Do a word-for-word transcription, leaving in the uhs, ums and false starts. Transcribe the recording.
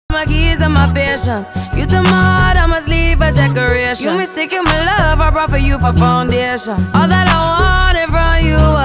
my keys and my patience. You took my heart, I must leave a decoration. You mistaken my love, I brought for you for foundation. All that I wanted from you